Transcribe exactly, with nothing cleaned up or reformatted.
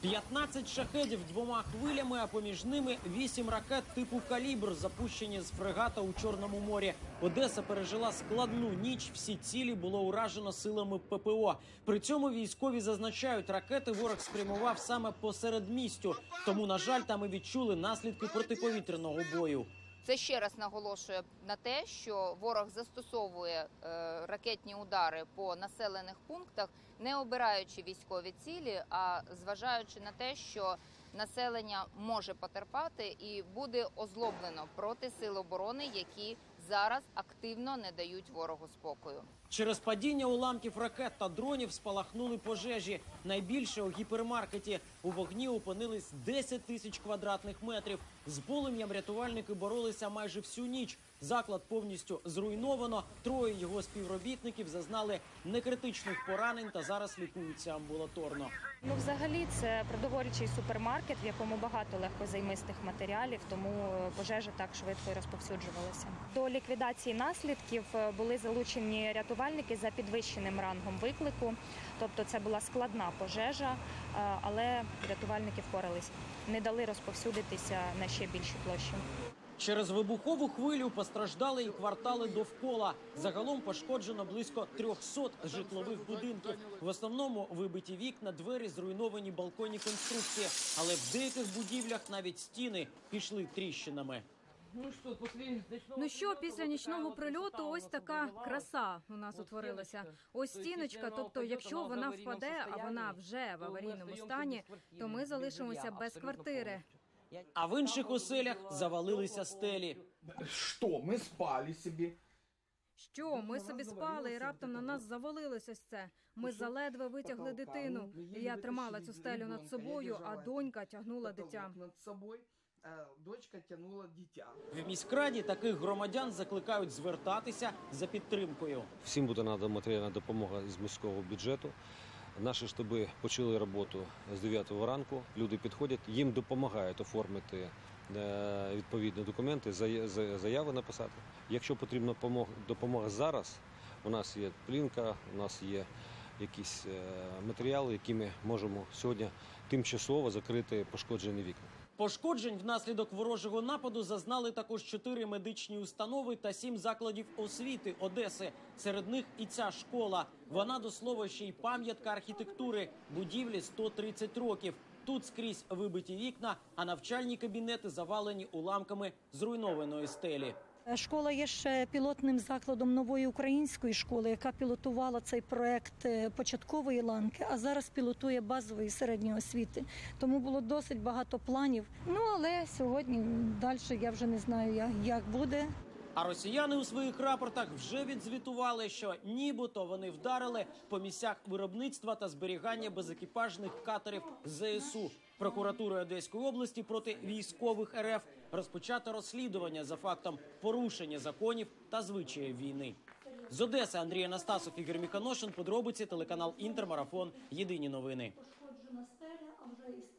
п'ятнадцять шахедів двома хвилями, а поміж ними вісім ракет типу «Калібр», запущені з фрегата у Чорному морі. Одеса пережила складну ніч, всі цілі було уражено силами ППО. При цьому військові зазначають, ракети ворог спрямував саме посеред містю. Тому, на жаль, там і відчули наслідки протиповітряного бою. Це ще раз наголошує на те, що ворог застосовує е, ракетні удари по населених пунктах, не обираючи військові цілі, а зважаючи на те, що населення може потерпати і буде озлоблено проти сил оборони, які зараз активно не дають ворогу спокою. Через падіння уламків ракет та дронів спалахнули пожежі. Найбільше у гіпермаркеті. У вогні опинились десять тисяч квадратних метрів. З полум'ям рятувальники боролися майже всю ніч. Заклад повністю зруйновано. Троє його співробітників зазнали некритичних поранень та зараз лікуються амбулаторно. Ну, взагалі, це продовольчий супермаркет, в якому багато легкозаймистих матеріалів, тому пожежа так швидко і розповсюджувалася. До ліквідації наслідків були залучені рятувальники за підвищеним рангом виклику. Тобто це була складна пожежа, але рятувальники впорались. Не дали розповсюдитися на ще більші площі. Через вибухову хвилю постраждали і квартали довкола. Загалом пошкоджено близько трьохсот житлових будинків. В основному вибиті вікна, двері, зруйновані балконні конструкції. Але в деяких будівлях навіть стіни пішли тріщинами. Ну що, після нічного прильоту ось така краса у нас утворилася. Ось стіночка, тобто якщо вона впаде, а вона вже в аварійному стані, то ми залишимося без квартири. А в інших оселях завалилися стелі. Що, ми спали собі? Що, ми собі спали і раптом на нас завалилось ось це. Ми заледве витягли дитину. І я тримала цю стелю над собою, а донька тягнула дитя. Дочка тягнула дитя. В міськраді таких громадян закликають звертатися за підтримкою. Всім буде надана матеріальна допомога з міського бюджету. Наші штаби почали роботу з дев'ятої ранку. Люди підходять, їм допомагають оформити відповідні документи, заяви написати. Якщо потрібна допомога зараз, у нас є плінка, у нас є якісь матеріали, які ми можемо сьогодні тимчасово закрити пошкоджені вікна. Пошкоджень внаслідок ворожого нападу зазнали також чотири медичні установи та сім закладів освіти Одеси. Серед них і ця школа. Вона, до слова, ще й пам'ятка архітектури. Будівлі сто тридцять років. Тут скрізь вибиті вікна, а навчальні кабінети завалені уламками зруйнованої стелі. Школа є ще пілотним закладом нової української школи, яка пілотувала цей проект початкової ланки, а зараз пілотує базової середньої освіти. Тому було досить багато планів. Ну, але сьогодні далі я вже не знаю, як буде. А росіяни у своїх рапортах вже відзвітували, що нібито вони вдарили по місцях виробництва та зберігання безекіпажних катерів ЗСУ. Прокуратурою Одеської області проти військових РФ розпочато розслідування за фактом порушення законів та звичаїв війни. З Одеси Андрій Анастасов, Ігор Міконошин, подробиці, телеканал Інтер, Марафон, Єдині новини.